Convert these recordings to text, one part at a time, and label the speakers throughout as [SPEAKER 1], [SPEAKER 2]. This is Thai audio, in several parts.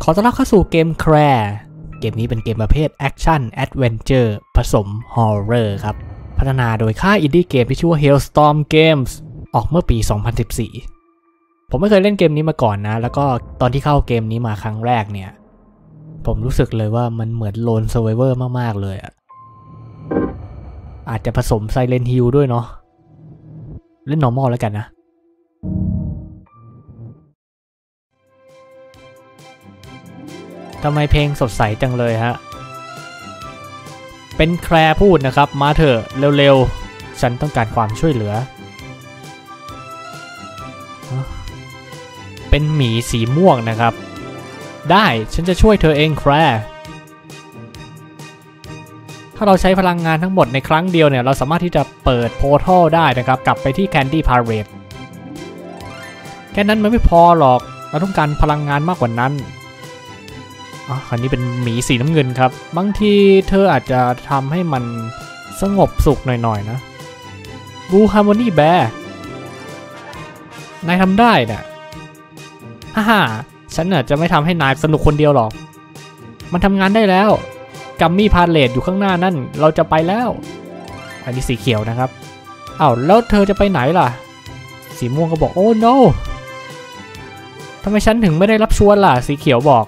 [SPEAKER 1] อต้อนรับเข้าสู่เกมแคร์เกมนี้เป็นเกมประเภทแอคชั่นแอดเวนเจอร์ผสมฮอร์เรอร์ครับพัฒนาโดยค่ายอินดี้เกมที่ชื่อว่า Hailstorm Games ออกเมื่อปี 2014 ผมไม่เคยเล่นเกมนี้มาก่อนนะแล้วก็ตอนที่เข้าเกมนี้มาครั้งแรกเนี่ยผมรู้สึกเลยว่ามันเหมือนโลน Survivor มากๆเลยอะอาจจะผสม Silent Hill ด้วยเนาะเล่น normal แล้วกันนะทำไมเพลงสดใสจังเลยฮะเป็นแคร์พูดนะครับมาเถอะเร็วๆฉันต้องการความช่วยเหลือเป็นหมีสีม่วงนะครับได้ฉันจะช่วยเธอเองแคร์ถ้าเราใช้พลังงานทั้งหมดในครั้งเดียวเนี่ยเราสามารถที่จะเปิดโพร์ทัลได้นะครับกลับไปที่ Candy Parade แค่นั้นมันไม่พอหรอกเราต้องการพลังงานมากกว่านั้นคันนี้เป็นหมีสีน้ำเงินครับบางทีเธออาจจะทำให้มันสงบสุขหน่อยๆนะบูฮาร์โมนีแบร์นายทำได้น่ะฮ่าฉันน่ะจะไม่ทำให้นายสนุกคนเดียวหรอกมันทำงานได้แล้วกัมมี่พาเลทอยู่ข้างหน้านั่นเราจะไปแล้วอันนี้สีเขียวนะครับอ้าวแล้วเธอจะไปไหนล่ะสีม่วงก็บอกโอ้ no ทำไมฉันถึงไม่ได้รับชวนล่ะสีเขียวบอก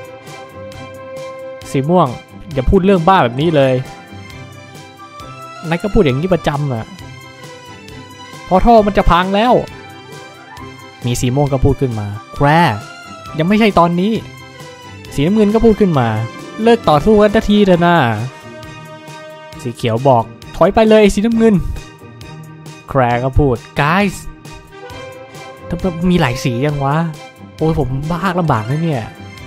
[SPEAKER 1] สีม่วงอย่าพูดเรื่องบ้าแบบนี้เลยนายก็พูดอย่างนี้ประจำอ่ะพอท่อมันจะพังแล้วมีสีม่วงก็พูดขึ้นมาแคร์ยังไม่ใช่ตอนนี้สีน้ำเงินก็พูดขึ้นมาเลิกต่อสู้กันทันทีเถอะนะสีเขียวบอกถอยไปเลยสีน้ำเงินแคร์ก็พูด guys ทำไมมีหลายสียังวะโอ้ยผมบ้าลำบากนะเนี่ย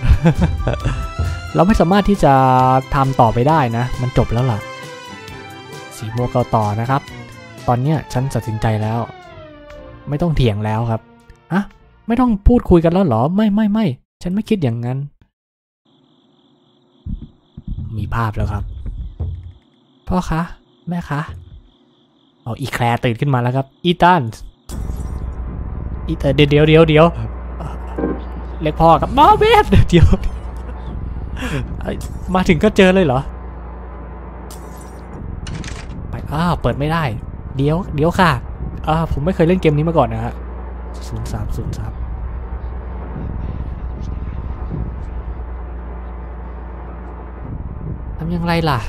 [SPEAKER 1] เราไม่สามารถที่จะทำต่อไปได้นะมันจบแล้วล่ะสีม่วงก็ต่อนะครับตอนเนี้ยฉันตัดสินใจแล้วไม่ต้องเถียงแล้วครับอะไม่ต้องพูดคุยกันแล้วเหรอไม่ฉันไม่คิดอย่างนั้นมีภาพแล้วครับพ่อคะแม่คะเอาอีแคลร์ตื่นขึ้นมาแล้วครับอีตันเดี๋ยวเรียกพ่อครับมาเบสเดี๋ยวมาถึงก็เจอเลยเหรอไปเปิดไม่ได้เดี๋ยวค่ะผมไม่เคยเล่นเกมนี้มาก่อนนะฮะ03ทำยังไงล่ะ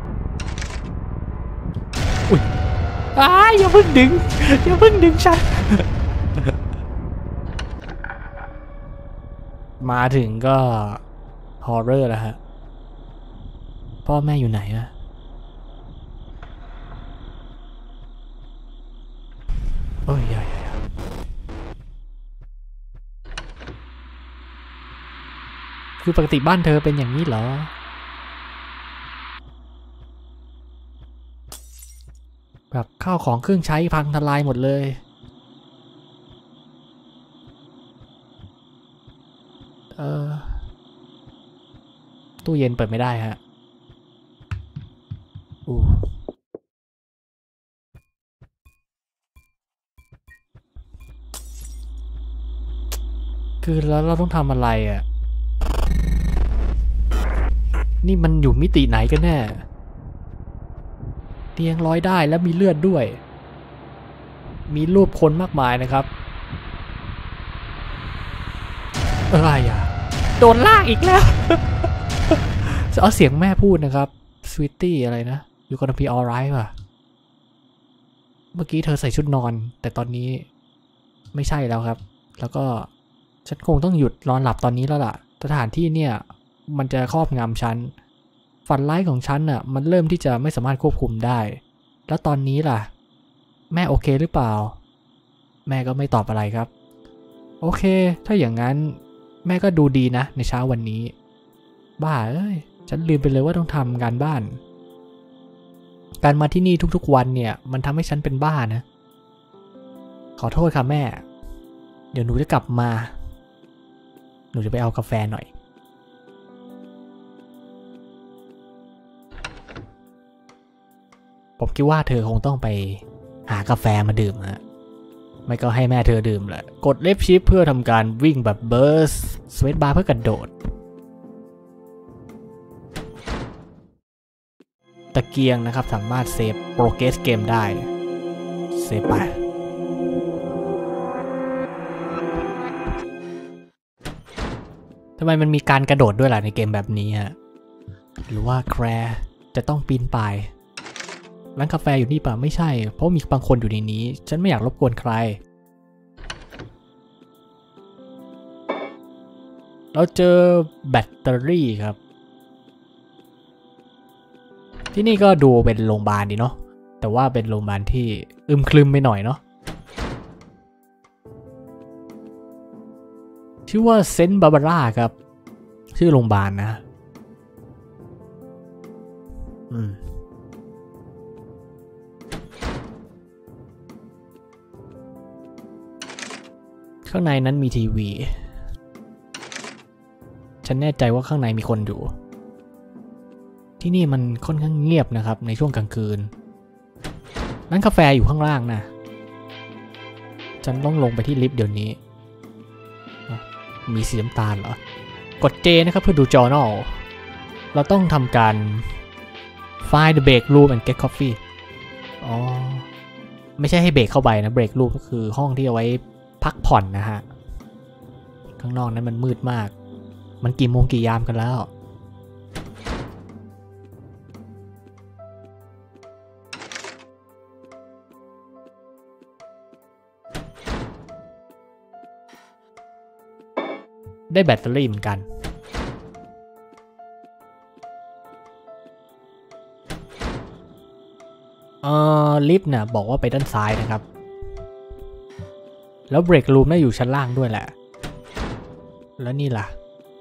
[SPEAKER 1] อุ้ยอย่าเพิ่งดึงฉัน มาถึงก็ฮอร์เรอร์แล้วฮะพ่อแม่อยู่ไหนอะโอ้ยคือปกติบ้านเธอเป็นอย่างนี้เหรอแบบข้าวของเครื่องใช้พังทลายหมดเลยตู้เย็นเปิดไม่ได้ฮะคือแล้วเราต้องทำอะไรอ่ะนี่มันอยู่มิติไหนกันแน่เตียงลอยได้แล้วมีเลือดด้วยมีรูปคนมากมายนะครับอะไรอ่ะโดนลากอีกแล้ว เอาเสียงแม่พูดนะครับสวีตตี้อะไรนะ You gonna be alright ป่ะเมื่อกี้เธอใส่ชุดนอนแต่ตอนนี้ไม่ใช่แล้วครับแล้วก็ฉันคงต้องหยุดนอนหลับตอนนี้แล้วล่ะสถานที่เนี่ยมันจะครอบงำฉันฝันร้ายของฉันน่ะมันเริ่มที่จะไม่สามารถควบคุมได้แล้วตอนนี้ล่ะแม่โอเคหรือเปล่าแม่ก็ไม่ตอบอะไรครับโอเคถ้าอย่างนั้นแม่ก็ดูดีนะในเช้าวันนี้บ้าเอ้ยฉันลืมไปเลยว่าต้องทำงานบ้านการมาที่นี่ทุกๆวันเนี่ยมันทำให้ฉันเป็นบ้านะขอโทษค่ะแม่เดี๋ยวหนูจะกลับมาหนูจะไปเอากาแฟหน่อยผมคิดว่าเธอคงต้องไปหากาแฟมาดื่มฮะไม่ก็ให้แม่เธอดื่มแหละกดเลฟชิปเพื่อทำการวิ่งแบบเบิร์สสเวตบาร์เพื่อกระโดดตะเกียงนะครับสามารถเซฟโปรเกรสเกมได้เซฟไปทำไมมันมีการกระโดดด้วยล่ะในเกมแบบนี้ฮะหรือว่าแคร์จะต้องปีนป่ายร้านกาแฟอยู่นี่ป่ะไม่ใช่เพราะมีบางคนอยู่ในนี้ฉันไม่อยากรบกวนใครเราเจอแบตเตอรี่ครับที่นี่ก็ดูเป็นโรงพยาบาลดีเนาะแต่ว่าเป็นโรงพยาบาลที่อึมครึมไปหน่อยเนาะชื่อว่าเซนต์บาร์บาร่าครับชื่อโรงพยาบาลนะข้างในนั้นมีทีวีฉันแน่ใจว่าข้างในมีคนอยู่ที่นี่มันค่อนข้างเงียบนะครับในช่วงกลางคืนร้านกาแฟอยู่ข้างล่างนะฉันต้องลงไปที่ลิฟต์เดี๋ยวนี้มีสีน้ำตาลเหรอกด J นะครับเพื่อดู journal เราต้องทำการ find the break room and get coffee อ๋อไม่ใช่ให้เบรกเข้าไปนะ break room ก็คือห้องที่เอาไว้พักผ่อนนะฮะข้างนอกนั้นมันมืดมากมันกี่โมงกี่ยามกันแล้วได้แบตเตอรี่เหมือนกันลิฟต์เนี่ยบอกว่าไปด้านซ้ายนะครับแล้วเบรกรูมน่าอยู่ชั้นล่างด้วยแหละแล้วนี่ล่ะ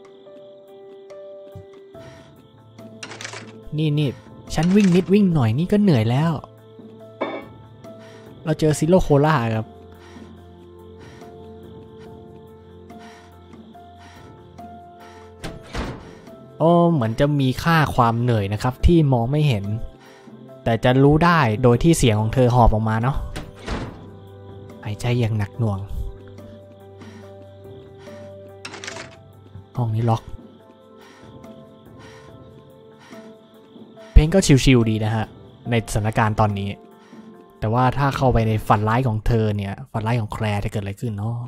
[SPEAKER 1] นี่ฉันวิ่งนิดวิ่งหน่อยนี่ก็เหนื่อยแล้วเราเจอซิโลโคล่าครับเหมือนจะมีค่าความเหนื่อยนะครับที่มองไม่เห็นแต่จะรู้ได้โดยที่เสียงของเธอหอบออกมาเนาะหายใจอย่างหนักหน่วงห้องนี้ล็อกเพลงก็ชิลๆดีนะฮะในสถานการณ์ตอนนี้แต่ว่าถ้าเข้าไปในฝันร้ายของเธอเนี่ยฝันร้ายของแคลร์จะเกิดอะไรขึ้นเนาะ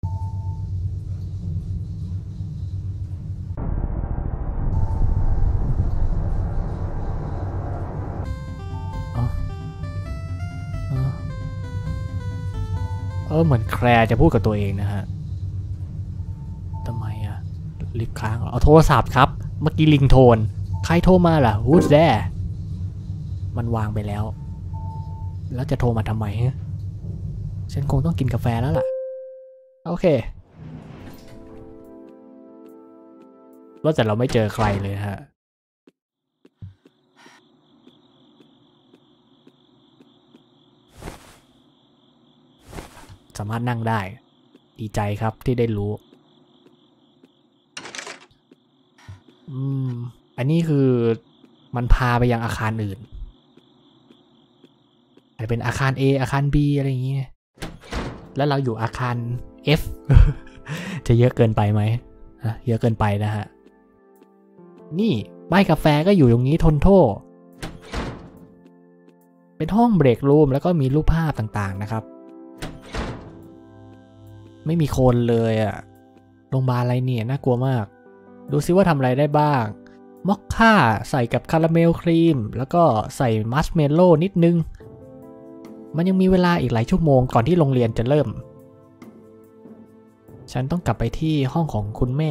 [SPEAKER 1] เหมือนแคลร์จะพูดกับตัวเองนะฮะทำไมอะลิฟต์ค้างเอาโทรศัพท์ครับเมื่อกี้ลิงโทนใครโทรมาล่ะ Who's there มันวางไปแล้วแล้วจะโทรมาทำไมฮะฉันคงต้องกินกาแฟแล้วล่ะโอเคแล้วแต่เราไม่เจอใครเลยฮะสามารถนั่งได้ดีใจครับที่ได้รู้อันนี้คือมันพาไปยังอาคารอื่นอาจจะเป็นอาคาร A อาคาร B อะไรอย่างเงี้ยแล้วเราอยู่อาคาร F จะเยอะเกินไปไหมเยอะเกินไปนะฮะนี่ป้ายกาแฟก็อยู่ตรงนี้ทนโทษเป็นห้องเบรกรูมแล้วก็มีรูปภาพต่างๆนะครับไม่มีคนเลยอะโรงพยาบาลอะไรเนี่ยน่ากลัวมากดูซิว่าทำอะไรได้บ้างมอคค่าใส่กับคาราเมลครีมแล้วก็ใส่มัชเมลโล่นิดนึงมันยังมีเวลาอีกหลายชั่วโมงก่อนที่โรงเรียนจะเริ่มฉันต้องกลับไปที่ห้องของคุณแม่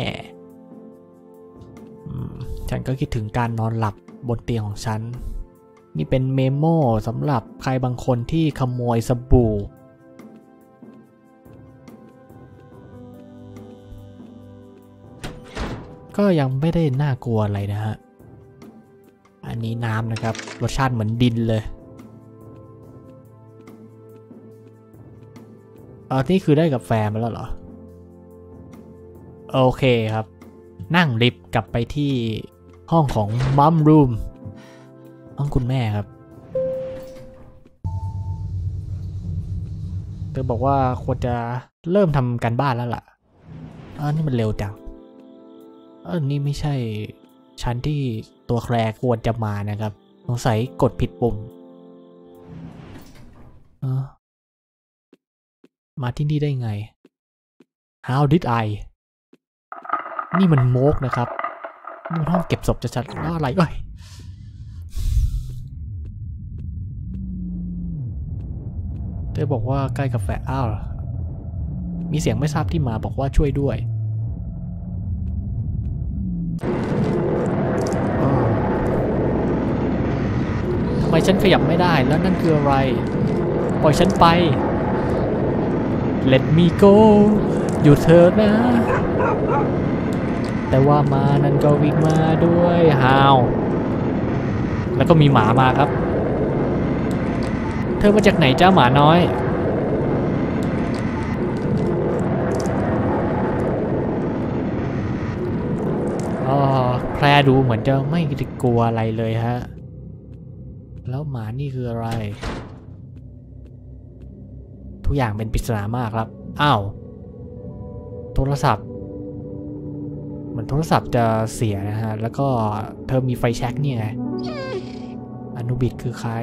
[SPEAKER 1] ฉันก็คิดถึงการนอนหลับบนเตียงของฉันนี่เป็นเมโมสำหรับใครบางคนที่ขโมยสบู่ก็ยังไม่ได้น่ากลัวอะไรนะฮะอันนี้น้ำนะครับรสชาติเหมือนดินเลยนี่คือได้กาแฟมาแล้วเหรอโอเคครับนั่งลิฟต์กลับไปที่ห้องของมัมรูมห้องคุณแม่ครับเธอบอกว่าควรจะเริ่มทำการบ้านแล้วล่ะนี่มันเร็วจังนี่ไม่ใช่ชั้นที่ตัวแคร์ควรจะมานะครับสงสัยกดผิดปุ่มมาที่นี่ได้ไง How did I นี่มันโมกนะครับนี่มันห้องเก็บศพจะชัดว่าอะไรเธอบอกว่าใกล้กาแฟอ้าวมีเสียงไม่ทราบที่มาบอกว่าช่วยด้วยทำไมฉันขยับไม่ได้แล้วนั่นคืออะไรปล่อยฉันไป Let me go อยู่เธอนะแต่ว่ามานั่นก็วิ่งมาด้วยฮาวแล้วก็มีหมามาครับเธอมาจากไหนจ้าหมาน้อยแพรดูเหมือนจะไม่กลัวอะไรเลยฮะแล้วหมานี่คืออะไรทุกอย่างเป็นปริศนามากครับอ้าวโทรศัพท์เหมือนโทรศัพท์จะเสียนะฮะแล้วก็เธอมีไฟแช็กนี่ไงอนุบิดคือใคร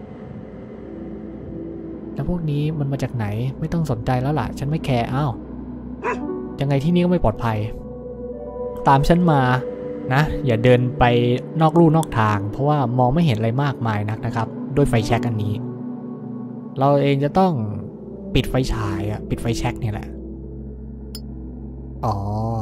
[SPEAKER 1] แล้วพวกนี้มันมาจากไหนไม่ต้องสนใจแล้วล่ะฉันไม่แคร์อ้าวยังไงที่นี่ก็ไม่ปลอดภัยตามฉันมานะอย่าเดินไปนอกลู่นอกทางเพราะว่ามองไม่เห็นอะไรมากมายนักนะครับด้วยไฟแช็กอันนี้เราเองจะต้องปิดไฟฉายปิดไฟแช็กนี่แหละอ๋อ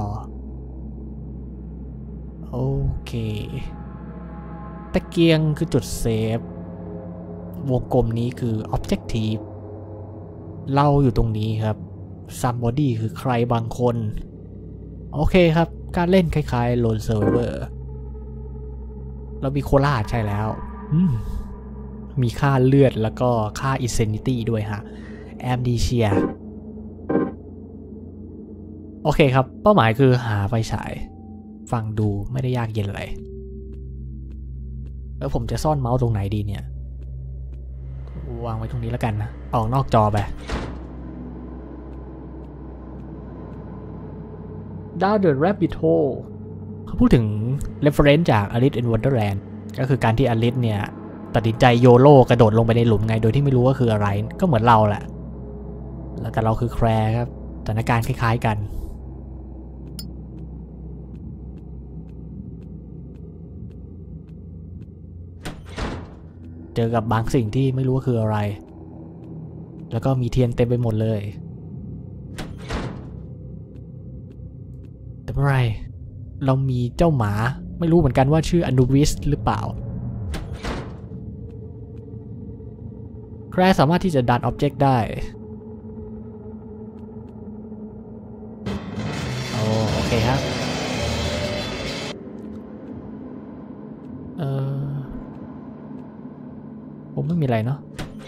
[SPEAKER 1] โอเคตะเกียงคือจุดเซฟวงกลมนี้คือ objective เราอยู่ตรงนี้ครับ somebody คือใครบางคนโอเคครับการเล่นคล้ายๆ Lone Survivor เรามีโคลาใช่แล้วมีค่าเลือดแล้วก็ค่า insanity ด้วยฮะ amnesia โอเคครับเป้าหมายคือหาไฟฉายฟังดูไม่ได้ยากเย็นอะไรแล้วผมจะซ่อนเมาส์ตรงไหนดีเนี่ยวางไว้ตรงนี้แล้วกันนะออกนอกจอไป Down the rabbit hole เขาพูดถึง reference จาก Alice in Wonderland ก็คือการที่ Alice เนี่ยตัดสินใจโยโล่กระโดดลงไปในหลุมไงโดยที่ไม่รู้ว่าคืออะไรก็เหมือนเราแหละแล้วแต่เราคือแคร์ครับสถานการณ์คล้ายๆกันเจอกับบางสิ่งที่ไม่รู้ว่าคืออะไรแล้วก็มีเทียนเต็มไปหมดเลยแต่เมื่อไรเรามีเจ้าหมาไม่รู้เหมือนกันว่าชื่ออนูบิสหรือเปล่าแคร์สามารถที่จะดันอ็อบเจกต์ได้โอเคครับผมไม่มีอะไรเนาะ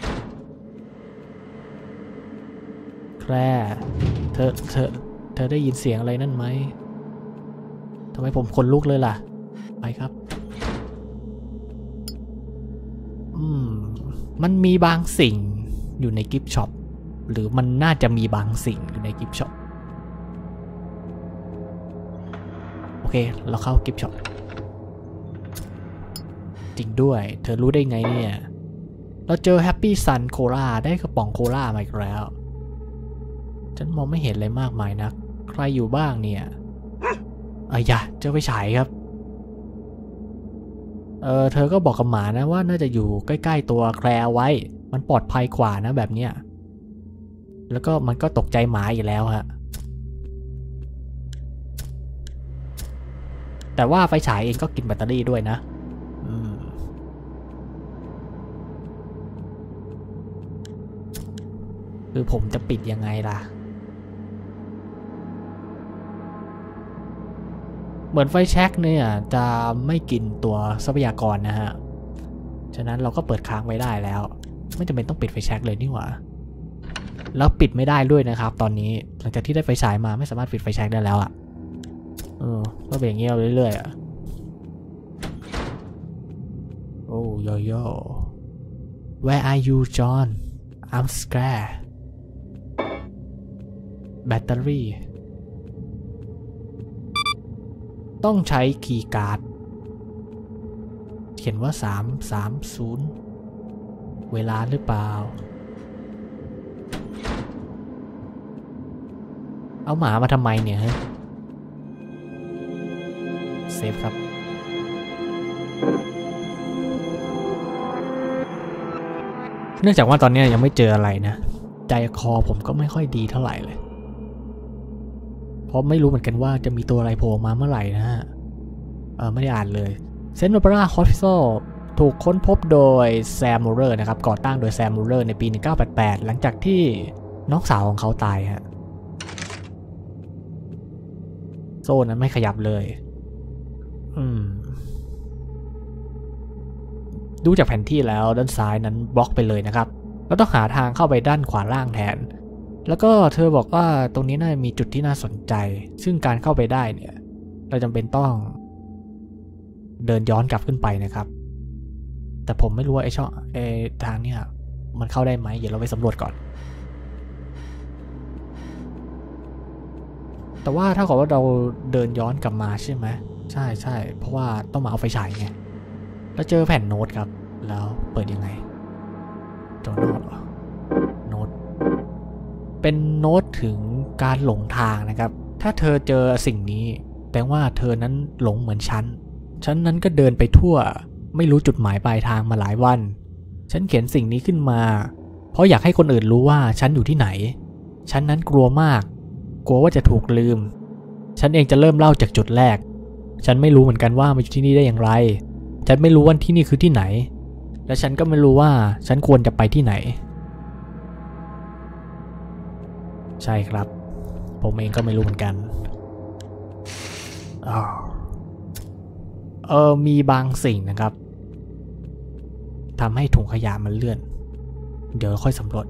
[SPEAKER 1] แคร์เธอได้ยินเสียงอะไรนั่นไหมทำไมผมขนลุกเลยล่ะไปครับมันมีบางสิ่งอยู่ในกิฟต์ช็อปหรือมันน่าจะมีบางสิ่งอยู่ในกิฟต์ช็อปโอเคเราเข้ากิฟต์ช็อปจริงด้วยเธอรู้ได้ไงเนี่ยเราเจอแฮปปี้ซันโคลาได้กระป๋องโคลามาอีกแล้วฉันมองไม่เห็นอะไรมากมายนักใครอยู่บ้างเนี่ยอย่าเจอไฟฉายครับเธอก็บอกกับหมานะว่าน่าจะอยู่ใกล้ๆตัวแคร์ไว้มันปลอดภัยกว่านะแบบเนี้ยแล้วก็มันก็ตกใจหมาอยู่แล้วฮะแต่ว่าไฟฉายเองก็กินแบตเตอรี่ด้วยนะคือผมจะปิดยังไงล่ะเหมือนไฟแช็กเนี่ยจะไม่กินตัวทรัพยากรนะฮะฉะนั้นเราก็เปิดค้างไว้ได้แล้วไม่จำเป็นต้องปิดไฟแช็กเลยนี่หว่าแล้วปิดไม่ได้ด้วยนะครับตอนนี้หลังจากที่ได้ไฟฉายมาไม่สามารถปิดไฟแช็กได้แล้วก็เป็นอย่างเงี้ยเรื่อยๆโอ้โย Where are you John I'm scared แบตเตอรี่ต้องใช้คีย์การ์ดเขียนว่า330เวลาหรือเปล่าเอาหมามาทำไมเนี่ยเซฟครับเนื่องจากว่าตอนนี้ยังไม่เจออะไรนะใจคอผมก็ไม่ค่อยดีเท่าไหร่เลยเพราะไม่รู้เหมือนกันว่าจะมีตัวอะไรโผล่มาเมื่อไหร่นะฮะไม่ได้อ่านเลยเซนต์บาร์บาร่าฮอสพิทอลถูกค้นพบโดยแซมมูเลอร์นะครับก่อตั้งโดยแซมมูเลอร์ในปี1988หลังจากที่น้องสาวของเขาตายฮะโซ่นั้นไม่ขยับเลยดูจากแผนที่แล้วด้านซ้ายนั้นบล็อกไปเลยนะครับเราต้องหาทางเข้าไปด้านขวาล่างแทนแล้วก็เธอบอกว่าตรงนี้น่ามีจุดที่น่าสนใจซึ่งการเข้าไปได้เนี่ยเราจำเป็นต้องเดินย้อนกลับขึ้นไปนะครับแต่ผมไม่รู้ว่าไอ้ช่องทางเนี่ยมันเข้าได้ไหมเดี๋ยวเราไปสำรวจก่อนแต่ว่าถ้าเกิดว่าเราเดินย้อนกลับมาใช่ไหมใช่เพราะว่าต้องมาเอาไฟฉายไงแล้วเจอแผ่นโน้ตครับแล้วเปิดยังไงตัวโน้ตโน้ตเป็นโน้ตถึงการหลงทางนะครับถ้าเธอเจอสิ่งนี้แปลว่าเธอนั้นหลงเหมือนฉันนั้นก็เดินไปทั่วไม่รู้จุดหมายปลายทางมาหลายวันฉันเขียนสิ่งนี้ขึ้นมาเพราะอยากให้คนอื่นรู้ว่าฉันอยู่ที่ไหนฉันนั้นกลัวมากกลัวว่าจะถูกลืมฉันเองจะเริ่มเล่าจากจุดแรกฉันไม่รู้เหมือนกันว่ามาอยู่ที่นี่ได้อย่างไรฉันไม่รู้ว่าที่นี่คือที่ไหนและฉันก็ไม่รู้ว่าฉันควรจะไปที่ไหนใช่ครับผมเองก็ไม่รู้เหมือนกันมีบางสิ่งนะครับทำให้ถุงขยะมันเลื่อนเดี๋ยวค่อยสำรวจ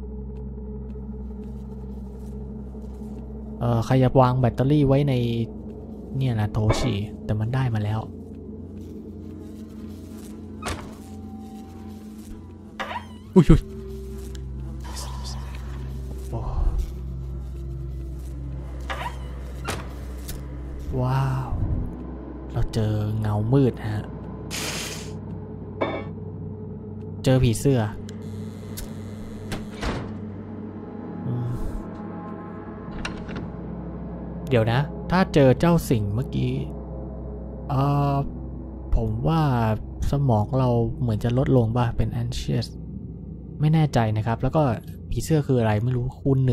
[SPEAKER 1] ใครจะวางแบตเตอรี่ไว้ในเนี่ยนะโทชิแต่มันได้มาแล้วอุ้ยว้าวเราเจอเงามืดฮะเจอผีเสื้อเดี๋ยวนะถ้าเจอเจ้าสิ่งเมื่อกี้ผมว่าสมองเราเหมือนจะลดลงป่ะเป็น anxious ไม่แน่ใจนะครับแล้วก็ผีเสื้อคืออะไรไม่รู้คูณ 1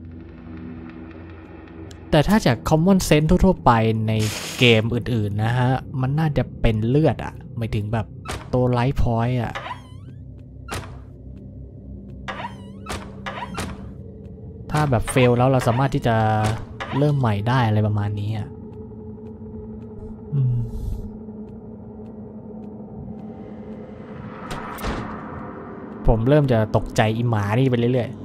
[SPEAKER 1] แต่ถ้าจาก common sense ทั่วๆไปในเกมอื่นๆนะฮะมันน่าจะเป็นเลือดอะหมายถึงแบบตัว life point อะถ้าแบบเฟลแล้วเราสามารถที่จะเริ่มใหม่ได้อะไรประมาณนี้อะผมเริ่มจะตกใจอีหมานี่ไปเรื่อย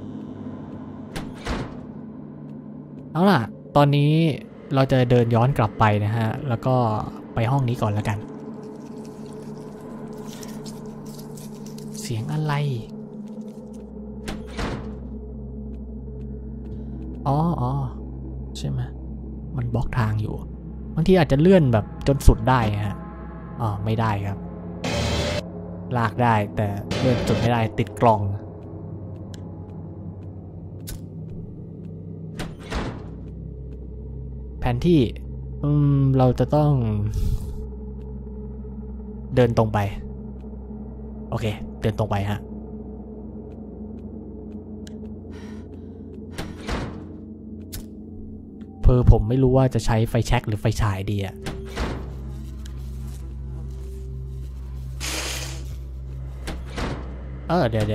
[SPEAKER 1] ๆเอาล่ะตอนนี้เราจะเดินย้อนกลับไปนะฮะแล้วก็ไปห้องนี้ก่อนแล้วกันเสียงอะไรอ๋อใช่ไหมมันบล็อกทางอยู่บางทีอาจจะเลื่อนแบบจนสุดได้ฮะไม่ได้ครับลากได้แต่เลื่อนจนไม่ได้ติดกล่องแผนที่เราจะต้องเดินตรงไปโอเคเดินตรงไปฮะผมไม่รู้ว่าจะใช้ไฟแช็กหรือไฟฉายดีอะเดี๋ยว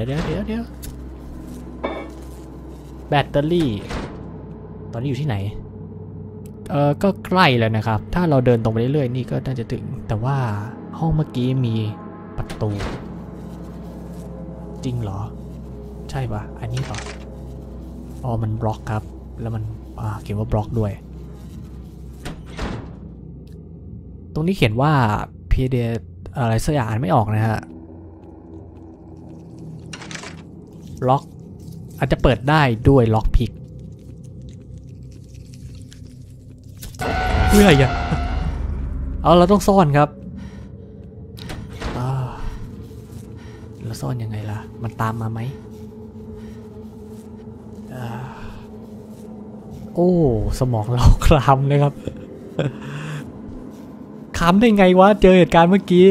[SPEAKER 1] แบตเตอรี่ตอนนี้อยู่ที่ไหนก็ใกล้แล้วนะครับถ้าเราเดินตรงไปเรื่อยๆนี่ก็น่าจะถึงแต่ว่าห้องเมื่อกี้มีประตูจริงเหรอใช่ปะอันนี้ปะมันบล็อกครับแล้วมันเขียนว่าบล็อกด้วยตรงนี้เขียนว่า PD อะไรสักอย่างอ่านไม่ออกนะฮะล็อกอาจจะเปิดได้ด้วยล็อกพิกเพื่ออะไรเราต้องซ่อนครับซ่อนยังไงล่ะมันตามมาไหมโอ้สมองเราคลำเลยครับคลำได้ไงวะเจอเหตุการณ์เมื่อกี้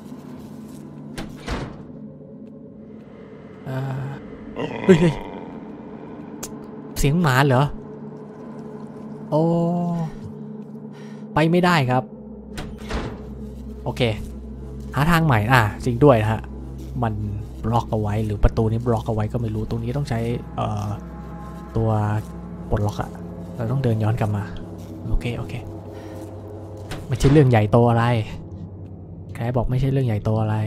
[SPEAKER 1] เฮ้ยเสียงหมาเหรอโอ้ไปไม่ได้ครับโอเคหาทางใหม่จริงด้วยนะฮะมันบล็อกเอาไว้หรือประตูนี้บล็อกเอาไว้ก็ไม่รู้ตรงนี้ต้องใช้ตัวปลดล็อกอะเราต้องเดินย้อนกลับมาโอเคไม่ใช่เรื่องใหญ่โตอะไรแคร์บอกไม่ใช่เรื่องใหญ่โตอะไร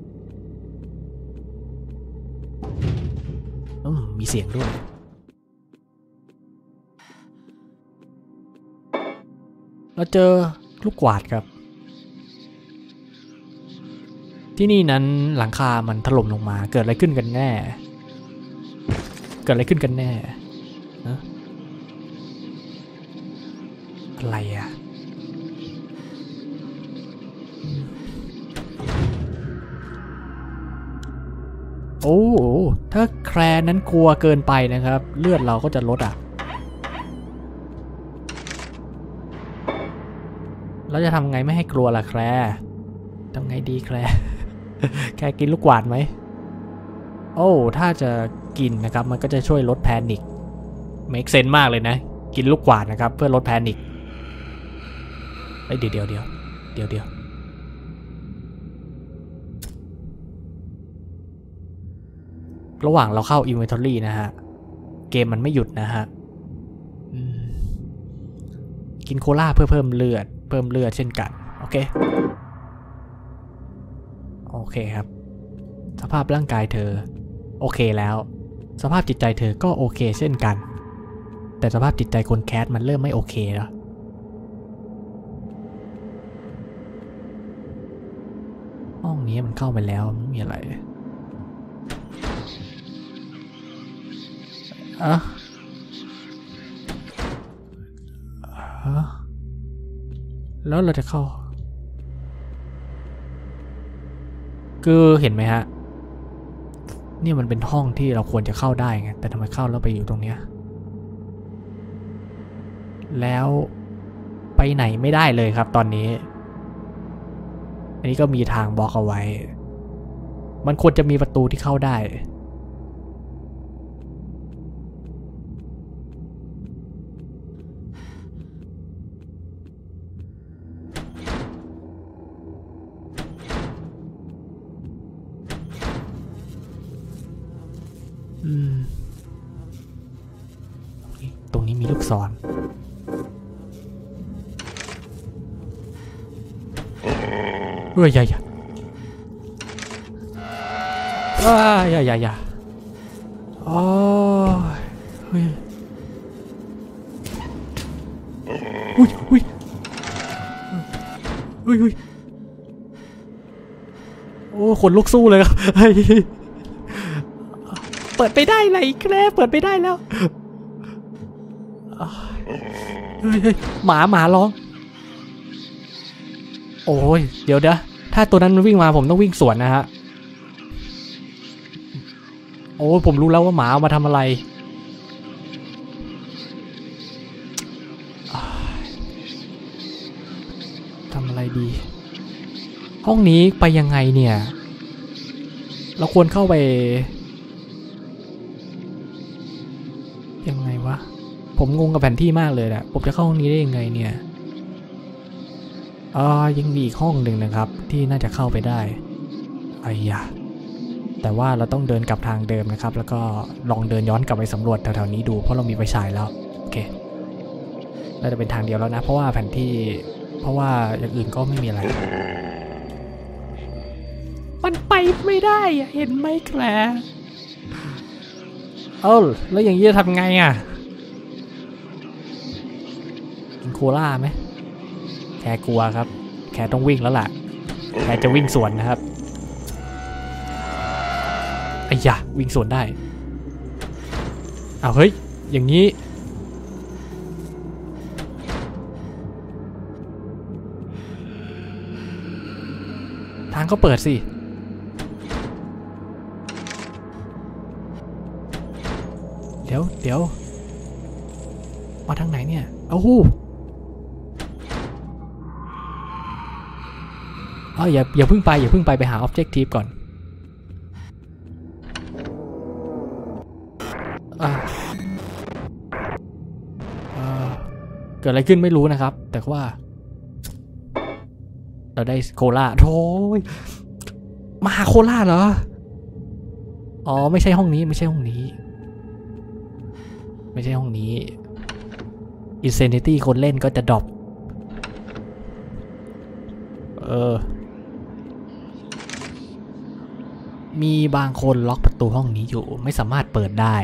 [SPEAKER 1] มีเสียงด้วยเราเจอลูกกวาดครับที่นี่นั้นหลังคามันถล่มลงมาเกิดอะไรขึ้นกันแน่นะอะไรอะโอ้ถ้าแคลร์นั้นกลัวเกินไปนะครับเลือดเราก็จะลดเราจะทำไงไม่ให้กลัวล่ะแคลร์ทำไงดีแคลร์ แค่กินลูกกวาดไหมโอ้ถ้าจะกินนะครับมันก็จะช่วยลดแพนิคเมคเซนส์มากเลยนะกินลูกกวาดนะครับเพื่อลดแพนิคเดี๋ยวระหว่างเราเข้า Inventory นะฮะเกมมันไม่หยุดนะฮะกินโคลาเพื่อเพิ่มเลือดเช่นกันโอเคครับสภาพร่างกายเธอโอเคแล้วสภาพจิตใจเธอก็โอเคเช่นกันแต่สภาพจิตใจคนแคสมันเริ่มไม่โอเคแล้วห้องนี้มันเข้าไปแล้วไม่มีอะไรแล้วเราจะเข้าคือเห็นไหมฮะนี่มันเป็นห้องที่เราควรจะเข้าได้ไงแต่ทำไมเข้าแล้วไปอยู่ตรงเนี้ยแล้วไปไหนไม่ได้เลยครับตอนนี้อันนี้ก็มีทางบล็อกเอาไว้มันควรจะมีประตูที่เข้าได้ตรงนี้มีลูกศรอย่าโอ้ยอุ้ยโอ้ขนลุกสู้เลยครับเปิดไปได้เลยแคลร์เปิดไปได้แล้วหมาร้องโอ้ยเดี๋ยวถ้าตัวนั้นมันวิ่งมาผมต้องวิ่งสวนนะฮะโอ้ผมรู้แล้วว่าหมาเอามาทำอะไรดีห้องนี้ไปยังไงเนี่ยเราควรเข้าไปยังไงวะผมงงกับแผนที่มากเลยแหละผมจะเข้าห้องนี้ได้ยังไงเนี่ยยังมีอีกห้องหนึ่งนะครับที่น่าจะเข้าไปได้แต่ว่าเราต้องเดินกลับทางเดิมนะครับแล้วก็ลองเดินย้อนกลับไปสำรวจแถวๆนี้ดูเพราะเรามีไฟฉายแล้วโอเคน่าจะเป็นทางเดียวแล้วนะเพราะว่าแผนที่เพราะว่าอย่างอื่นก็ไม่มีอะไรมันไปไม่ได้เห็นไหมแคลร์แล้วอย่างนี้จะทำไงกินโคลาไหมแคร์กลัวครับแคร์ต้องวิ่งแล้วล่ะแคร์จะวิ่งสวนนะครับวิ่งสวนได้เฮ้ยอย่างนี้ทางก็เปิดสิดี๋ยวมาทางไหนเนี่ยเอ้าอย่าเพิ่งไปหา objective ก่อนเกิดอะไรขึ้นไม่รู้นะครับแต่ว่าเราได้โคลาโธ่มาหาโคลาเหรออ๋อไม่ใช่ห้องนี้Insanity คนเล่นก็จะดรอปมีบางคนล็อกประตูห้องนี้อยู่ไม่สามารถเปิดได้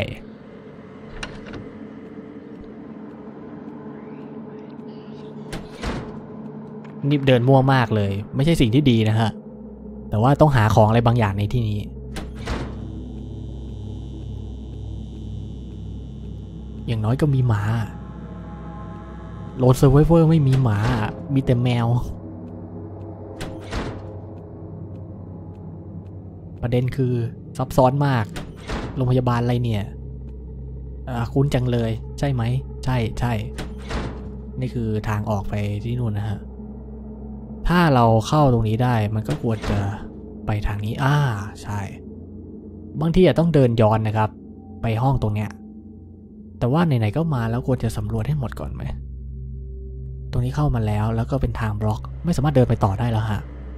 [SPEAKER 1] นี่เดินมั่วมากเลยไม่ใช่สิ่งที่ดีนะฮะแต่ว่าต้องหาของอะไรบางอย่างในที่นี้อย่างน้อยก็มีหมาโลนเซอร์ไวเวอร์ไม่มีหมามีแต่แมวประเด็นคือซับซ้อนมากโรงพยาบาลอะไรเนี่ยคุ้นจังเลยใช่ไหมใช่นี่คือทางออกไปที่นู่นนะฮะถ้าเราเข้าตรงนี้ได้มันก็ควรจะไปทางนี้ใช่บางทีอาจต้องเดินย้อนนะครับไปห้องตรงเนี้ยแต่ว่าไหนๆก็มาแล้วควรจะสำรวจให้หมดก่อนไหมตรงนี้เข้ามาแล้วก็เป็นทางบล็อกไม่สามารถเดินไปต่อได้แล้วฮะ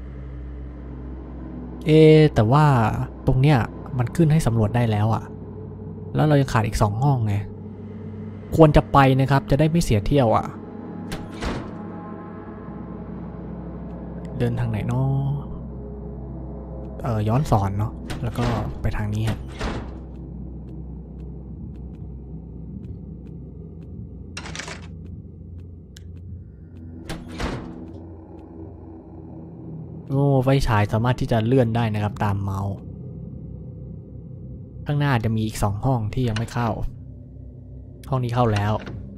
[SPEAKER 1] แต่ว่าตรงเนี้ยมันขึ้นให้สำรวจได้แล้วอะแล้วเรายังขาดอีก2ห้องไงควรจะไปนะครับจะได้ไม่เสียเที่ยวอะเดินทางไหนเนาะย้อนสอนเนาะแล้วก็ไปทางนี้ฮะไฟฉายสามารถที่จะเลื่อนได้นะครับตามเมาส์ข้างหน้าจะมีอีก2ห้องที่ยังไม่เข้าห้องนี้เข้าแล้ว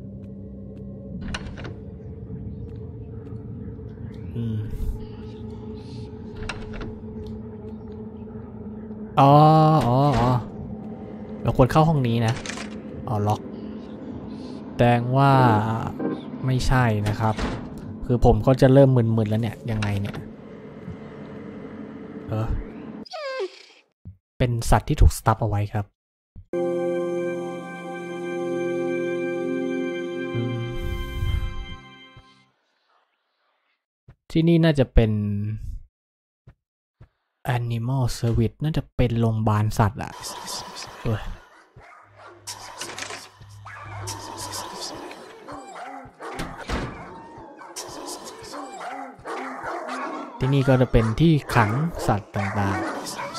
[SPEAKER 1] เราควรเข้าห้องนี้นะล็อกแสดงว่าไม่ใช่นะครับคือผมก็จะเริ่มมึนๆแล้วเนี่ยยังไงเนี่ยเป็นสัตว์ที่ถูกสตั๊บเอาไว้ครับที่นี่น่าจะเป็น Animal Service น่าจะเป็นโรงพยาบาลสัตว์อะที่นี่ก็จะเป็นที่ขังสัตว์ต่าง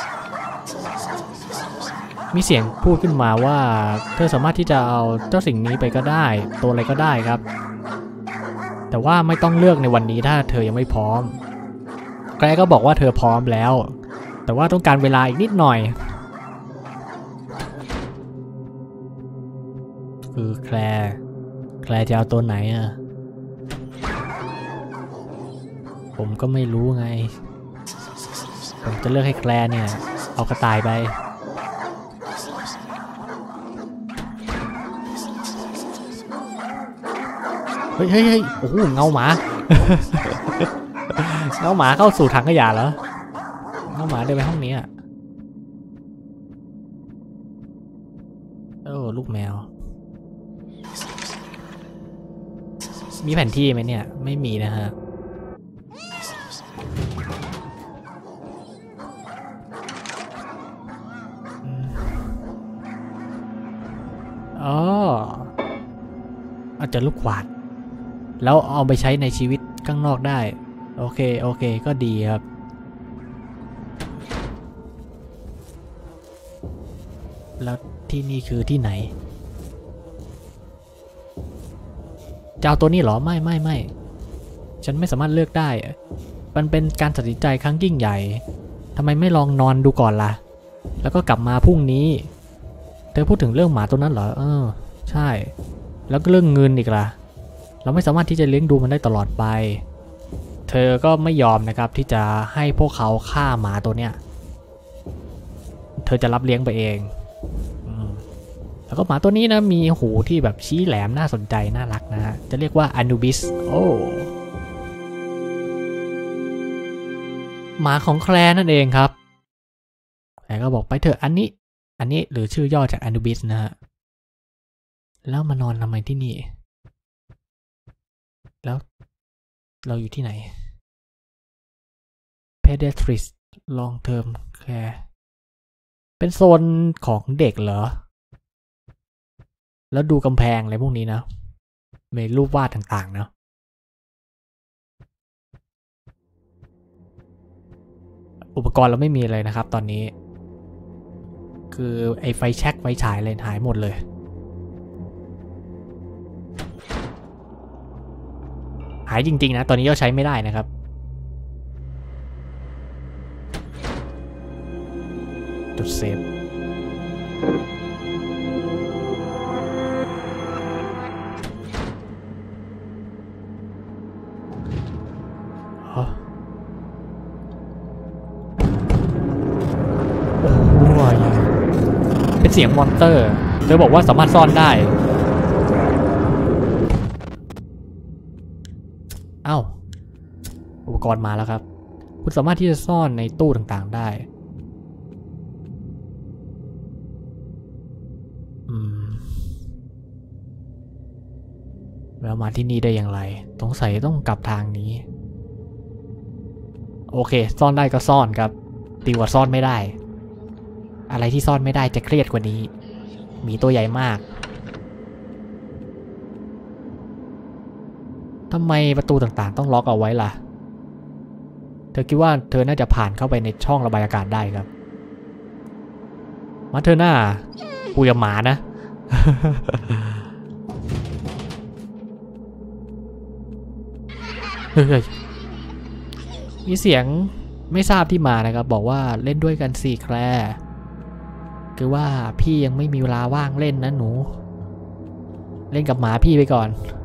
[SPEAKER 1] ๆมีเสียงพูดขึ้นมาว่าเธอสามารถที่จะเอาเจ้าสิ่งนี้ไปก็ได้ตัวอะไรก็ได้ครับแต่ว่าไม่ต้องเลือกในวันนี้ถ้าเธอยังไม่พร้อมแกก็บอกว่าเธอพร้อมแล้วแต่ว่าต้องการเวลาอีกนิดหน่อยคือแคลจะเอาตัวไหนอะผมก็ไม่รู้ไงผมจะเลือกให้แคลเนี่ยเอากระต่ายไปเฮ้ยโอ้โหเงาหมา เงาหมาเข้าสู่ถังขยะเหรอเงาหมาเดินไปห้องนี้ลูกแมวมีแผนที่ไหมเนี่ยไม่มีนะฮะอาจจะลูกขวาดแล้วเอาไปใช้ในชีวิตข้างนอกได้โอเคก็ดีครับแล้วที่นี่คือที่ไหนจะเอาตัวนี้เหรอไม่ฉันไม่สามารถเลือกได้มันเป็นการตัดสินใจครั้งยิ่งใหญ่ทำไมไม่ลองนอนดูก่อนล่ะแล้วก็กลับมาพรุ่งนี้เธอพูดถึงเรื่องหมาตัวนั้นเหรอใช่แล้วก็เรื่องเงินอีกล่ะเราไม่สามารถที่จะเลี้ยงดูมันได้ตลอดไปเธอก็ไม่ยอมนะครับที่จะให้พวกเขาฆ่าหมาตัวเนี้ยเธอจะรับเลี้ยงไปเองแล้วก็หมาตัวนี้นะมีหูที่แบบชี้แหลมน่าสนใจน่ารักนะฮะจะเรียกว่าอนูบิสโอ้หมาของแคลร์นั่นเองครับแคลร์ก็บอกไปเถอะอันนี้หรือชื่อย่อจากอนูบิสนะฮะแล้วมานอนทำไมที่นี่แล้วเราอยู่ที่ไหน Pediatrics Long Term Care เป็นโซนของเด็กเหรอแล้วดูกำแพงอะไรพวกนี้นะมีรูปวาดต่างๆนะอุปกรณ์เราไม่มีเลยนะครับตอนนี้คือไอ้ไฟแช็กไฟฉายอะไรหายหมดเลยหายจริงๆนะตอนนี้ก็ใช้ไม่ได้นะครับจุดเซฟเป็นเสียงมอนเตอร์เธอบอกว่าสามารถซ่อนได้เอ้าอุปกรณ์มาแล้วครับคุณสามารถที่จะซ่อนในตู้ต่างๆได้แล้วมาที่นี่ได้อย่างไรสงสัยต้องกลับทางนี้โอเคซ่อนได้ก็ซ่อนครับดีกว่าซ่อนไม่ได้อะไรที่ซ่อนไม่ได้จะเครียดกว่านี้หมีตัวใหญ่มากทำไมประตูต่างๆต้องล็อกเอาไว้ล่ะเธอคิดว่าเธอน่าจะผ่านเข้าไปในช่องระบายอากาศได้ครับมาเธอหน้าคุยกับหมานะ มีเสียงไม่ทราบที่มานะครับบอกว่าเล่นด้วยกันสิแคลร์คือว่าพี่ยังไม่มีเวลาว่างเล่นนะหนูเล่นกับหมาพี่ไปก่อน